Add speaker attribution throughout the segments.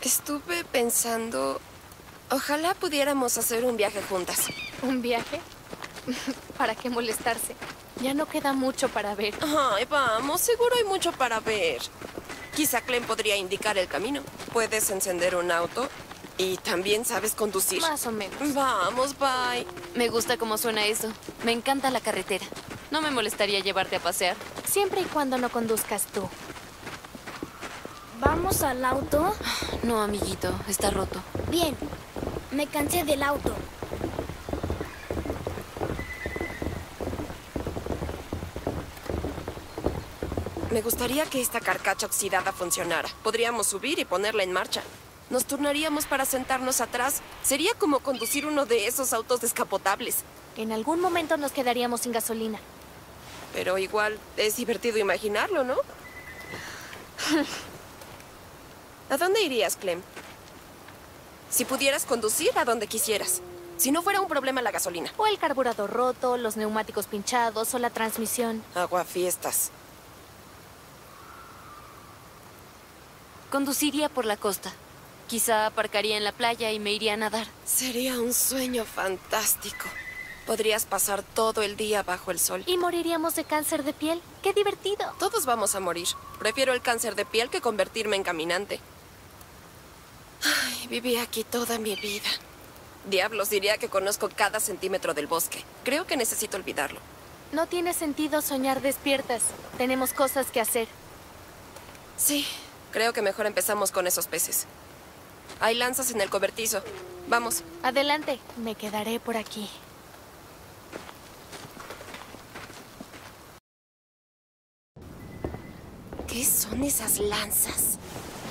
Speaker 1: Estuve pensando... Ojalá pudiéramos hacer un viaje juntas.
Speaker 2: ¿Un viaje? ¿Para qué molestarse? Ya no queda mucho para ver.
Speaker 1: Ay, vamos, seguro hay mucho para ver. Quizá Clem podría indicar el camino. Puedes encender un auto y también sabes conducir.
Speaker 2: Más o menos.
Speaker 1: Vamos, bye.
Speaker 3: Me gusta cómo suena eso. Me encanta la carretera. No me molestaría llevarte a pasear.
Speaker 2: Siempre y cuando no conduzcas tú. ¿Vamos al auto?
Speaker 3: No, amiguito, está roto.
Speaker 4: Bien, me cansé del auto.
Speaker 1: Me gustaría que esta carcacha oxidada funcionara. Podríamos subir y ponerla en marcha. Nos turnaríamos para sentarnos atrás. Sería como conducir uno de esos autos descapotables.
Speaker 2: En algún momento nos quedaríamos sin gasolina.
Speaker 1: Pero igual es divertido imaginarlo, ¿no? ¿A dónde irías, Clem? Si pudieras conducir a donde quisieras. Si no fuera un problema la gasolina.
Speaker 2: O el carburador roto, los neumáticos pinchados o la transmisión.
Speaker 1: Aguafiestas.
Speaker 3: Conduciría por la costa. Quizá aparcaría en la playa y me iría a nadar.
Speaker 1: Sería un sueño fantástico. Podrías pasar todo el día bajo el sol.
Speaker 2: ¿Y moriríamos de cáncer de piel? ¡Qué divertido!
Speaker 1: Todos vamos a morir. Prefiero el cáncer de piel que convertirme en caminante. Ay, viví aquí toda mi vida. Diablos, diría que conozco cada centímetro del bosque. Creo que necesito olvidarlo.
Speaker 2: No tiene sentido soñar despiertas. Tenemos cosas que hacer.
Speaker 1: Sí, creo que mejor empezamos con esos peces. Hay lanzas en el cobertizo. Vamos.
Speaker 2: Adelante, me quedaré por aquí.
Speaker 1: ¿Qué son esas lanzas?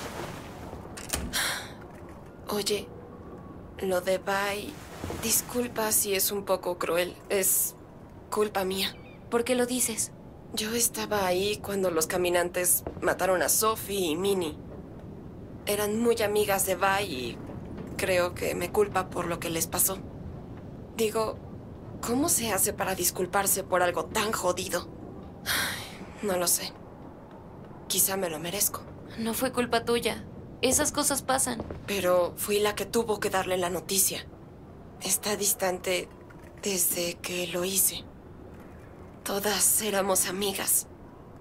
Speaker 1: Oye, lo de Bai... Disculpa si es un poco cruel. Es culpa mía.
Speaker 3: ¿Por qué lo dices?
Speaker 1: Yo estaba ahí cuando los caminantes mataron a Sophie y Minnie. Eran muy amigas de Bai y creo que me culpa por lo que les pasó. Digo, ¿cómo se hace para disculparse por algo tan jodido? Ay, no lo sé. Quizá me lo merezco.
Speaker 3: No fue culpa tuya. Esas cosas pasan.
Speaker 1: Pero fui la que tuvo que darle la noticia. Está distante desde que lo hice. Todas éramos amigas.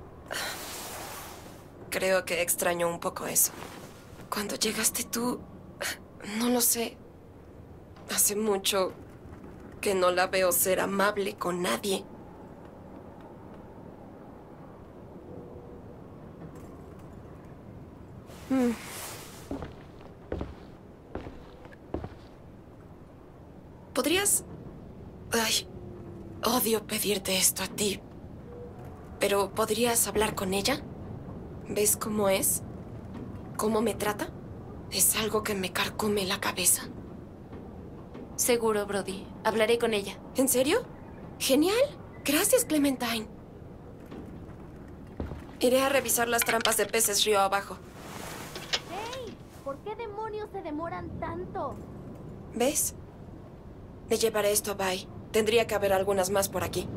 Speaker 1: Creo que extraño un poco eso. Cuando llegaste tú, no lo sé. Hace mucho que no la veo ser amable con nadie. ¿Podrías...? Ay, odio pedirte esto a ti. Pero ¿podrías hablar con ella? ¿Ves cómo es? ¿Cómo me trata? Es algo que me carcome la cabeza.
Speaker 3: Seguro, Brody. Hablaré con ella.
Speaker 1: ¿En serio? ¡Genial! Gracias, Clementine. Iré a revisar las trampas de peces río abajo.
Speaker 2: ¡Hey! ¿Por qué demonios se demoran tanto?
Speaker 1: ¿Ves? Le llevaré esto a Bai. Tendría que haber algunas más por aquí.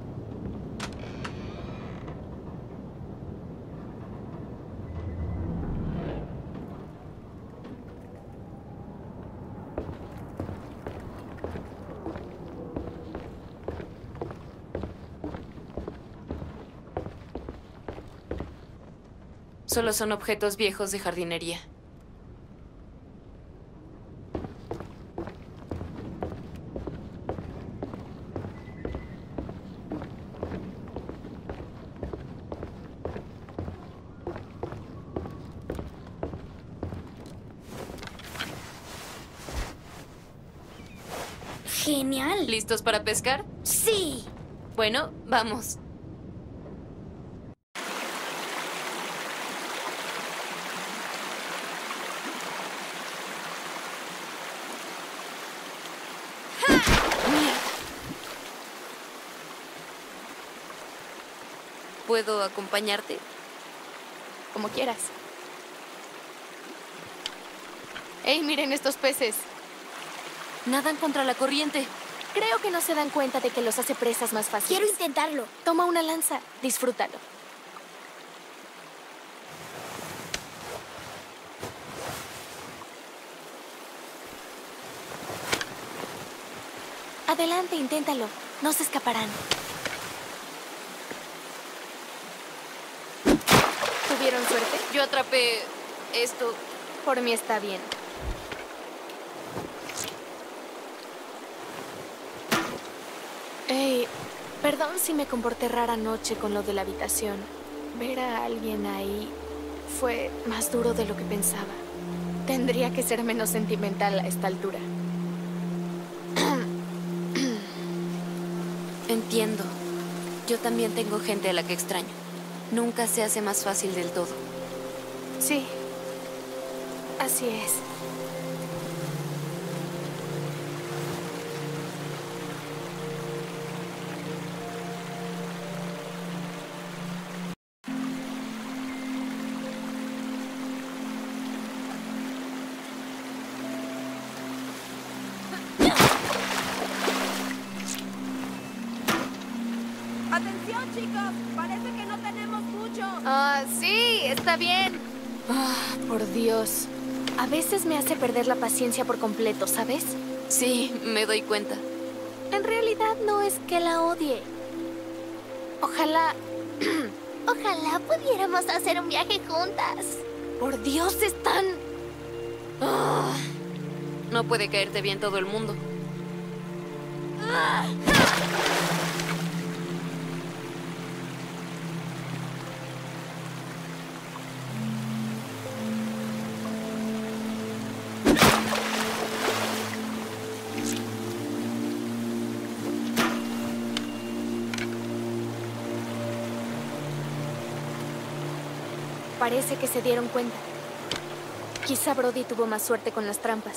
Speaker 3: Solo son objetos viejos de jardinería.
Speaker 4: Genial.
Speaker 3: ¿Listos para pescar?
Speaker 4: Sí.
Speaker 3: Bueno, vamos. ¿Puedo acompañarte?
Speaker 2: Como quieras. ¡Ey, miren estos peces!
Speaker 3: Nadan contra la corriente.
Speaker 2: Creo que no se dan cuenta de que los hace presas más fáciles.
Speaker 4: Quiero intentarlo.
Speaker 2: Toma una lanza. Disfrútalo. Adelante, inténtalo. No se escaparán. ¿Tuvieron suerte?
Speaker 3: Yo atrapé esto.
Speaker 2: Por mí está bien. Hey, perdón si me comporté rara anoche con lo de la habitación. Ver a alguien ahí fue más duro de lo que pensaba. Tendría que ser menos sentimental a esta altura.
Speaker 3: Entiendo. Yo también tengo gente a la que extraño. Nunca se hace más fácil del todo.
Speaker 2: Sí, así es.
Speaker 5: ¡Atención, chicos! Parece que no tenemos mucho.
Speaker 2: Sí, está bien. Por Dios. A veces me hace perder la paciencia por completo, ¿sabes?
Speaker 3: Sí, me doy cuenta.
Speaker 2: En realidad no es que la odie. Ojalá...
Speaker 4: Ojalá pudiéramos hacer un viaje juntas.
Speaker 2: Por Dios, están...
Speaker 3: No puede caerte bien todo el mundo.
Speaker 2: Parece que se dieron cuenta. Quizá Brody tuvo más suerte con las trampas.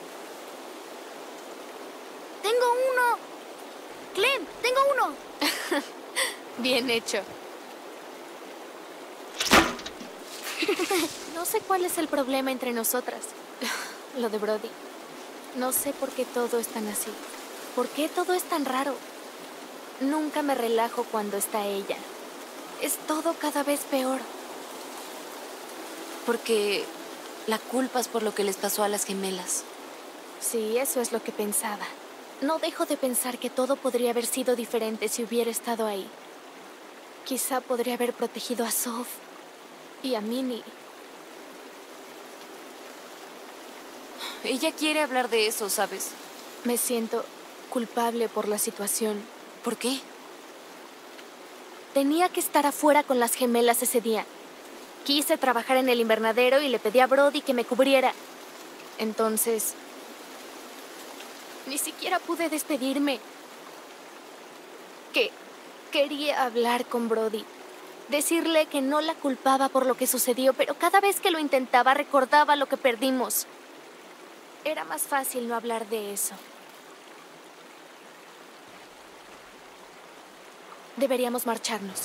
Speaker 4: Tengo uno. Clem, tengo uno.
Speaker 2: Bien hecho. No sé cuál es el problema entre nosotras. Lo de Brody. No sé por qué todo es tan así. ¿Por qué todo es tan raro? Nunca me relajo cuando está ella. Es todo cada vez peor.
Speaker 3: Porque la culpas por lo que les pasó a las gemelas.
Speaker 2: Sí, eso es lo que pensaba. No dejo de pensar que todo podría haber sido diferente si hubiera estado ahí. Quizá podría haber protegido a Soph y a Minnie.
Speaker 3: Ella quiere hablar de eso, ¿sabes?
Speaker 2: Me siento culpable por la situación.
Speaker 3: ¿Por qué?
Speaker 2: Tenía que estar afuera con las gemelas ese día. Quise trabajar en el invernadero y le pedí a Brody que me cubriera. Entonces, ni siquiera pude despedirme. Quería hablar con Brody. Decirle que no la culpaba por lo que sucedió, pero cada vez que lo intentaba recordaba lo que perdimos. Era más fácil no hablar de eso. Deberíamos marcharnos.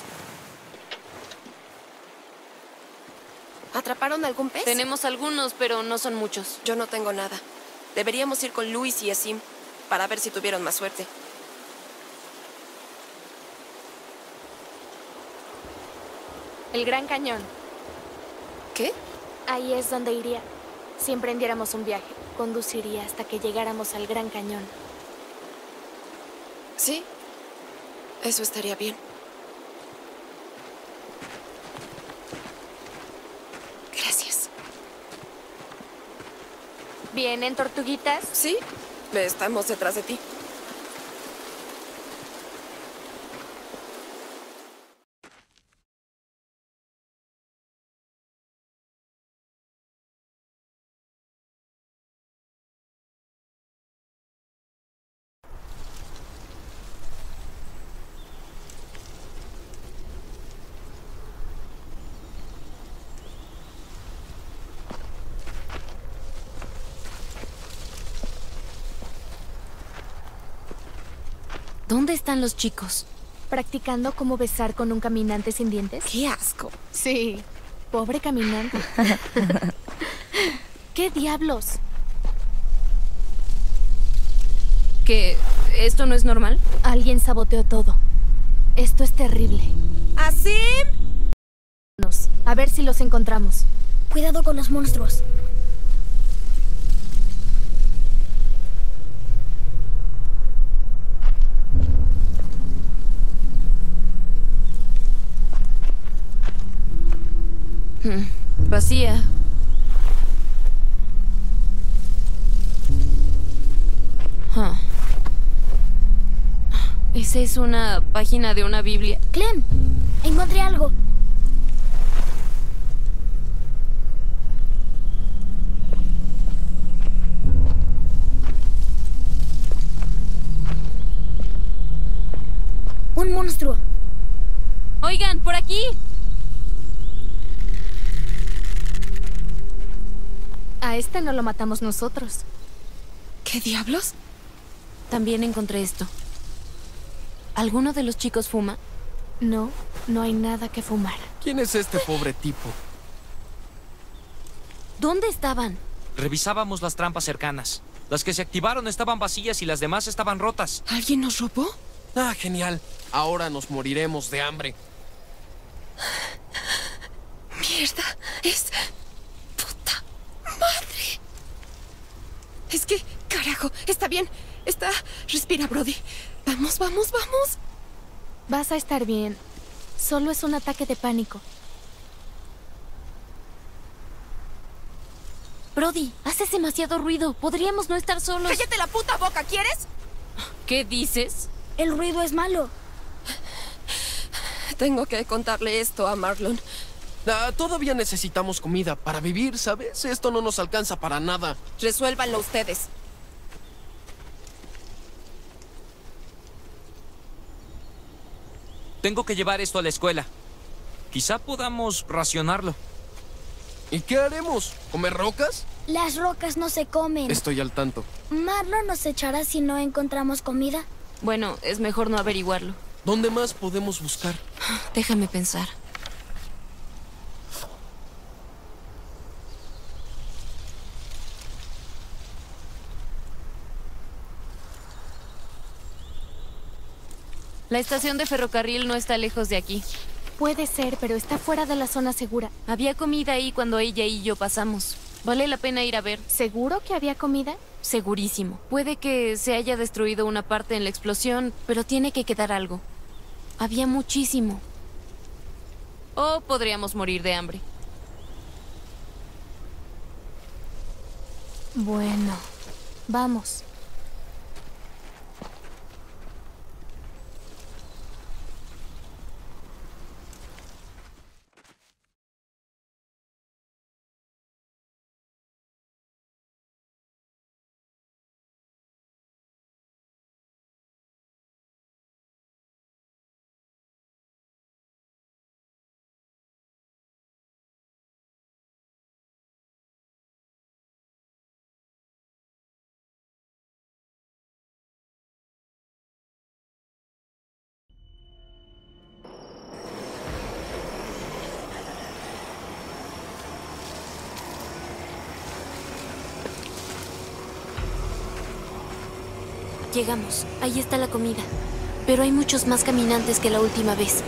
Speaker 1: ¿Atraparon algún pez?
Speaker 3: Tenemos algunos, pero no son muchos.
Speaker 1: Yo no tengo nada. Deberíamos ir con Luis y Esim para ver si tuvieron más suerte.
Speaker 2: El Gran Cañón.
Speaker 1: ¿Qué?
Speaker 2: Ahí es donde iría. Si emprendiéramos un viaje, conduciría hasta que llegáramos al Gran Cañón.
Speaker 1: Sí, eso estaría bien. Gracias.
Speaker 2: ¿Vienen, tortuguitas?
Speaker 1: Sí, estamos detrás de ti.
Speaker 3: ¿Dónde están los chicos?
Speaker 2: ¿Practicando cómo besar con un caminante sin dientes?
Speaker 1: ¡Qué asco!
Speaker 2: Sí, pobre caminante. ¿Qué diablos?
Speaker 3: ¿Que esto no es normal?
Speaker 2: Alguien saboteó todo. Esto es terrible.
Speaker 1: ¡Asim!
Speaker 2: A ver si los encontramos.
Speaker 4: Cuidado con los monstruos.
Speaker 3: Vacía. Esa es una página de una Biblia.
Speaker 4: Clem, encontré algo. Un monstruo.
Speaker 3: Oigan, por aquí.
Speaker 2: A este no lo matamos nosotros.
Speaker 1: ¿Qué diablos?
Speaker 3: También encontré esto. ¿Alguno de los chicos fuma?
Speaker 2: No, no hay nada que fumar.
Speaker 6: ¿Quién es este pobre tipo?
Speaker 3: ¿Dónde estaban?
Speaker 7: Revisábamos las trampas cercanas. Las que se activaron estaban vacías y las demás estaban rotas.
Speaker 1: ¿Alguien nos robó?
Speaker 6: Ah, genial. Ahora nos moriremos de hambre.
Speaker 1: Mierda, es... puta madre. Es que, carajo, está bien. Está... Respira, Brody. Vamos, vamos, vamos.
Speaker 2: Vas a estar bien. Solo es un ataque de pánico.
Speaker 3: Brody, haces demasiado ruido. Podríamos no estar solos.
Speaker 5: ¡Cállate la puta boca! ¿Quieres?
Speaker 3: ¿Qué dices?
Speaker 4: El ruido es malo.
Speaker 1: Tengo que contarle esto a Marlon.
Speaker 6: Todavía necesitamos comida para vivir, ¿sabes? Esto no nos alcanza para nada.
Speaker 1: Resuélvanlo ustedes.
Speaker 7: Tengo que llevar esto a la escuela. Quizá podamos racionarlo.
Speaker 6: ¿Y qué haremos? ¿Comer rocas?
Speaker 4: Las rocas no se comen.
Speaker 6: Estoy al tanto.
Speaker 4: ¿Marlon nos echará si no encontramos comida?
Speaker 3: Bueno, es mejor no averiguarlo.
Speaker 6: ¿Dónde más podemos buscar?
Speaker 3: Déjame pensar. La estación de ferrocarril no está lejos de aquí.
Speaker 2: Puede ser, pero está fuera de la zona segura.
Speaker 3: Había comida ahí cuando ella y yo pasamos. Vale la pena ir a ver.
Speaker 2: ¿Seguro que había comida?
Speaker 3: Segurísimo. Puede que se haya destruido una parte en la explosión, pero tiene que quedar algo. Había muchísimo. O podríamos morir de hambre.
Speaker 2: Bueno, vamos.
Speaker 3: Llegamos. Ahí está la comida. Pero hay muchos más caminantes que la última vez.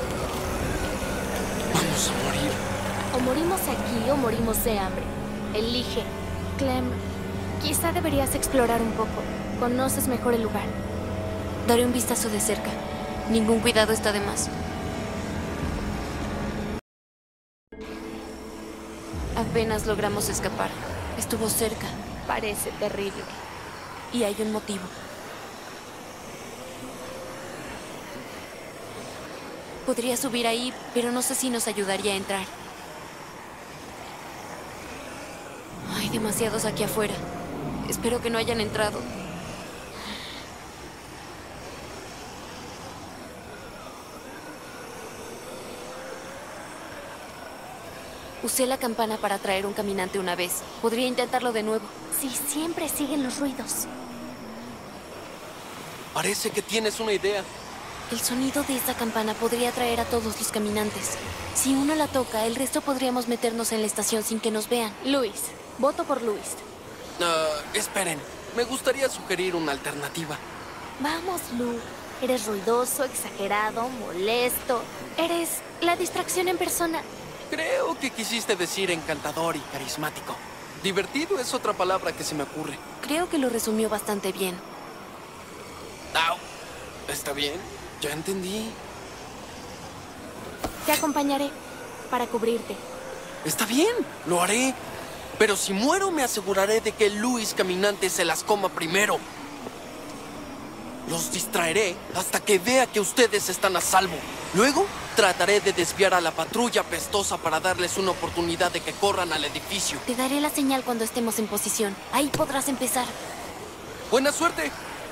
Speaker 6: Vamos a morir.
Speaker 2: O morimos aquí o morimos de hambre. Elige. Clem, quizá deberías explorar un poco. Conoces mejor el lugar.
Speaker 3: Daré un vistazo de cerca. Ningún cuidado está de más. Apenas logramos escapar. Estuvo cerca.
Speaker 2: Parece terrible.
Speaker 3: Y hay un motivo. Podría subir ahí, pero no sé si nos ayudaría a entrar. Hay demasiados aquí afuera. Espero que no hayan entrado. Usé la campana para atraer un caminante una vez. Podría intentarlo de nuevo.
Speaker 4: Sí, siempre siguen los ruidos.
Speaker 6: Parece que tienes una idea.
Speaker 3: El sonido de esa campana podría atraer a todos los caminantes. Si uno la toca, el resto podríamos meternos en la estación sin que nos vean.
Speaker 2: Luis. Voto por Luis.
Speaker 6: Esperen. Me gustaría sugerir una alternativa.
Speaker 2: Vamos, Lu. Eres ruidoso, exagerado, molesto. Eres la distracción en persona.
Speaker 6: Creo que quisiste decir encantador y carismático. Divertido es otra palabra que se me ocurre.
Speaker 3: Creo que lo resumió bastante bien.
Speaker 6: Au. ¿Está bien? Ya entendí.
Speaker 2: Te acompañaré para cubrirte.
Speaker 6: Está bien, lo haré. Pero si muero, me aseguraré de que Luis Caminante se las coma primero. Los distraeré hasta que vea que ustedes están a salvo. Luego, trataré de desviar a la patrulla pestosa para darles una oportunidad de que corran al edificio.
Speaker 2: Te daré la señal cuando estemos en posición. Ahí podrás empezar.
Speaker 6: ¡Buena suerte!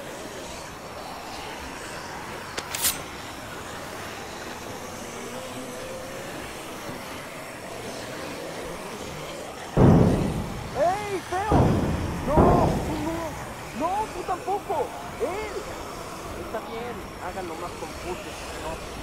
Speaker 5: ¡Ey, feo! ¡No! ¡Tú no! ¡No, tú tampoco! ¡Él! Está bien, háganlo más confuso, ¿no?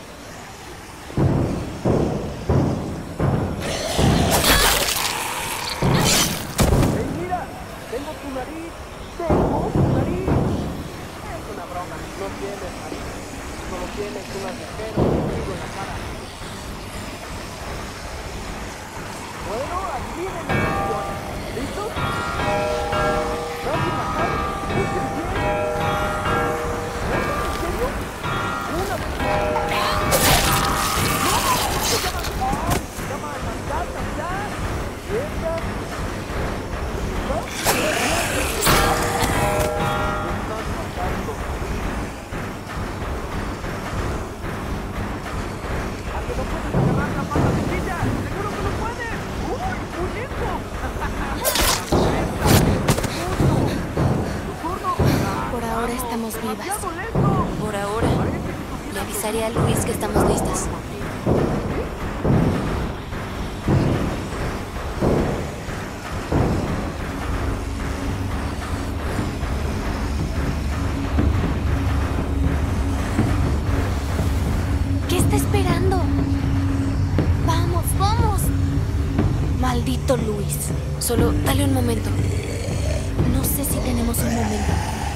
Speaker 5: ¡Ey, mira! ¡Tengo tu nariz! ¡Tengo tu nariz! Es una broma, no tienes nariz. Solo tienes un agujero contigo en la cara. Bueno, adivinen la canción. ¿Listos? ¿Nadie la sabe? ¡Escuchen bien! ¿En serio? ¡Una vez más! ¡No! ¡Se llama ya! ¡Esta! ¿A que no puedes agarrar la pata de ella? ¡Seguro que lo puedes! ¡Uy, bonito!
Speaker 2: Por ahora estamos vivas.
Speaker 5: ¡Demasiado lento!
Speaker 2: Por ahora, le avisaré a Luis que estamos listas. ¿Qué está esperando? ¡Vamos, vamos! Maldito Luis. Solo dale un momento. No sé si tenemos un momento.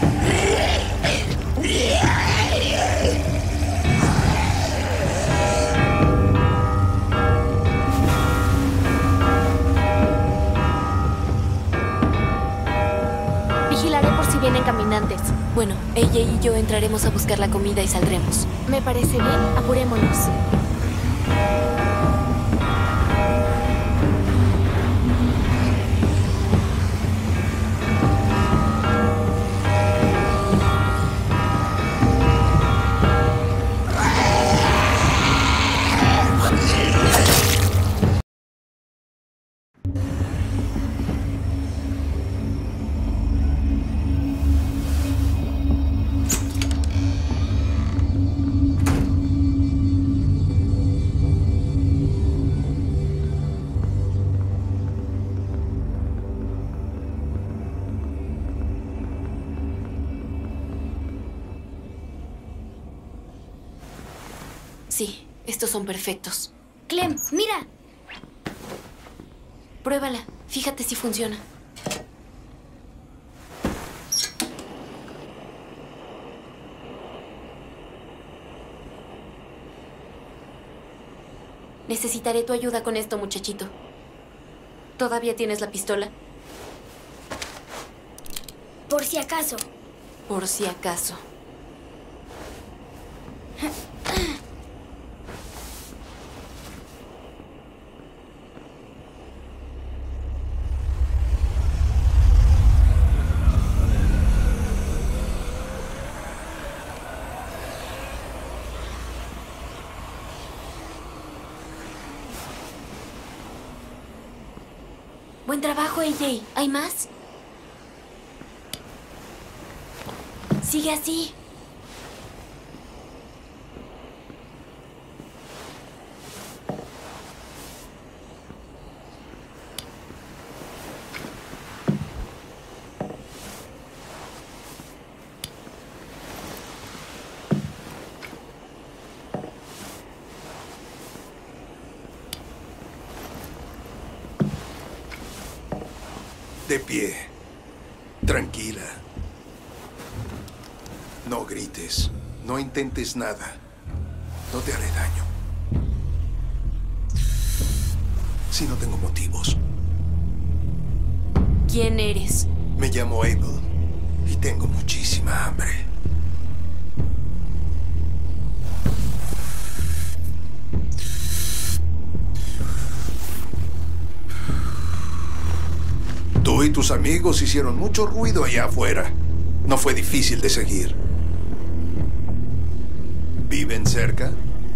Speaker 2: Vigilaré por si vienen caminantes. Bueno, ella y yo entraremos a buscar la comida y saldremos. Me parece bien, apurémonos. Sí, estos son perfectos.
Speaker 4: Clem, mira.
Speaker 2: Pruébala, fíjate si funciona. Necesitaré tu ayuda con esto, muchachito. ¿Todavía tienes la pistola?
Speaker 4: Por si acaso.
Speaker 2: Por si acaso. Buen trabajo, AJ. ¿Hay más? Sigue así.
Speaker 8: De pie. Tranquila. No grites. No intentes nada. No te haré daño. Si no tengo motivos.
Speaker 2: ¿Quién eres?
Speaker 8: Me llamo Abel y tengo muchísima hambre. tus amigos hicieron mucho ruido allá afuera. No fue difícil de seguir. ¿Viven cerca?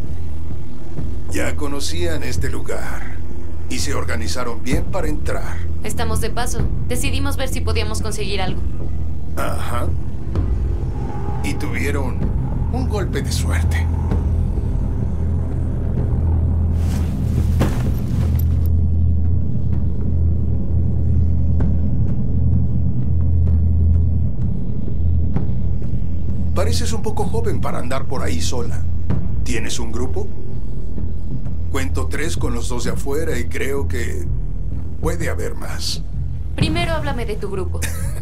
Speaker 8: Ya conocían este lugar y se organizaron bien para entrar.
Speaker 3: Estamos de paso. Decidimos ver si podíamos conseguir algo.
Speaker 8: Ajá. Y tuvieron un golpe de suerte. Pareces un poco joven para andar por ahí sola. ¿Tienes un grupo? Cuento 3 con los 2 de afuera y creo que puede haber más.
Speaker 3: Primero háblame de tu grupo.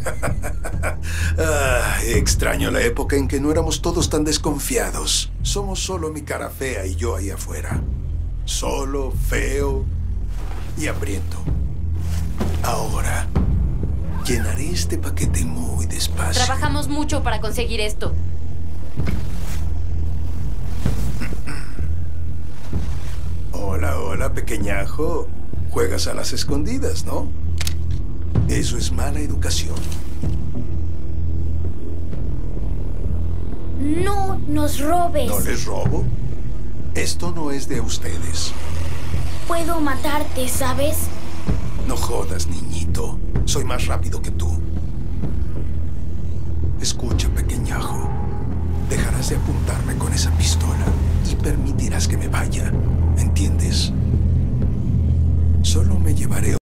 Speaker 8: Extraño la época en que no éramos todos tan desconfiados. Somos solo mi cara fea y yo ahí afuera. Solo, feo y hambriento. Ahora, llenaré este paquete muy despacio.
Speaker 3: Trabajamos mucho para conseguir esto.
Speaker 8: Hola, hola, pequeñajo. Juegas a las escondidas, ¿no? Eso es mala educación.
Speaker 4: No nos robes.
Speaker 8: ¿No les robo? Esto no es de ustedes.
Speaker 4: Puedo matarte, ¿sabes?
Speaker 8: No jodas, niñito. Soy más rápido que tú. Escucha, pequeñajo. Dejarás de apuntarme con esa pistola y permitirás que me vaya. ¿Entiendes? Solo me llevaré